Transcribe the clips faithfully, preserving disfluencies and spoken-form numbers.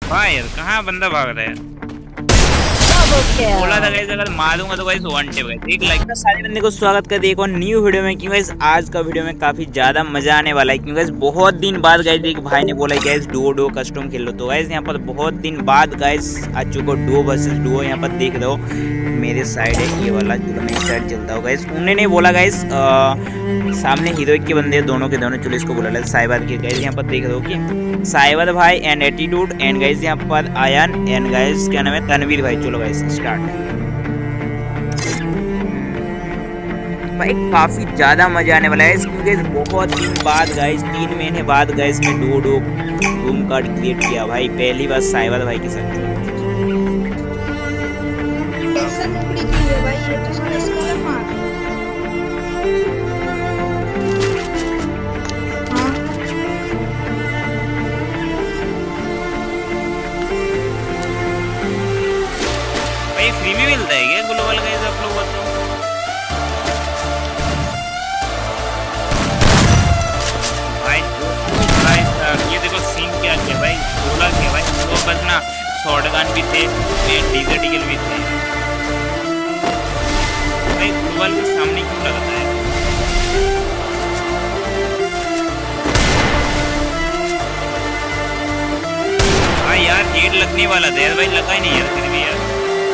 भाई यार कहाँ बंदा भाग रहा है? बोला था गाइस अगर मारूंगा तो गाइस वन टेप गाइस। एक लाइक सारे बंदे को स्वागत कर दिए एक और न्यू वीडियो में। क्यों गाइस आज का वीडियो में काफी ज्यादा मजा आने वाला है। क्यों गाइस बहुत दिन बाद गाइस एक भाई ने बोला गाइस डुओ डुओ कस्टम खेल लो। तो गाइस यहाँ पर बहुत दिन बाद गाइस आ चुका डुओ वर्सेस डुओ। यहाँ पर देख रहे हो मेरे साइड है ये वाला जो मेरे साइड चलता हो गाइस। उन्होंने बोला गाइस सामने हीरोइक के बंदे दोनों के दोनों। चलो इसको बोला साइबर के गाइस। यहाँ पर देख रहे हो कि साइबर भाई एंड एटीट्यूड एंड गाइस यहाँ पर आयन एंड गाइस क्या नाम है तनवीर भाई। चलो गाइस स्टार्ट भाई। काफी ज्यादा मजा आने वाला है क्योंकि बहुत दिन बाद गाइस तीन महीने बाद गाइस मैं duo duo room card create किया भाई। पहली बार साइबर भाई के साथ। भाई फ्री में मिलता है क्या ग्लोबल गाइस आप लोग बताओ? ये देखो सीन क्या किया भाई। बोला क्या भाई तो बस ना शॉटगन भी थे डीजल डीजल भी थे भाई। ग्लोबल के सामने क्यों लगता है? हाँ यार जेड लगने वाला था यार भाई। लगा ही नहीं यार फिर भी यार।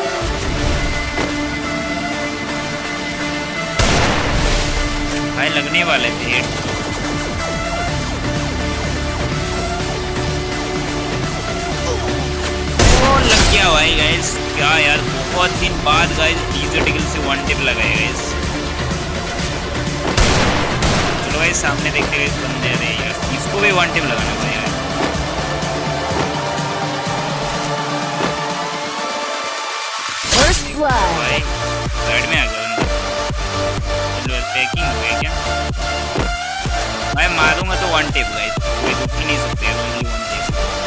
भाई लगने वाले थे लग गया भाई गाइस। क्या यार बहुत दिन बाद गाइस डिजिटल से वन टिप लगाए गाइस। चलो भाई सामने देखते हैं बंदे रहे यार। इसको भी वन टिप लगाना पड़ेगा भाई। साइड में आ गया बंदा। पैकिंग हो गया क्या भाई? मारूंगा तो वन टिप गाइस। कोई दुख ही नहीं सकते ओनली वन टिप।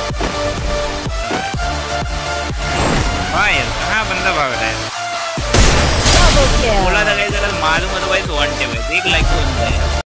हाँ यार कहाँ बंदा भाग रहा है? बोला था गाइस अगर मारूंगा तो भाई वन टिप है। देख लाइक तो बंदा है।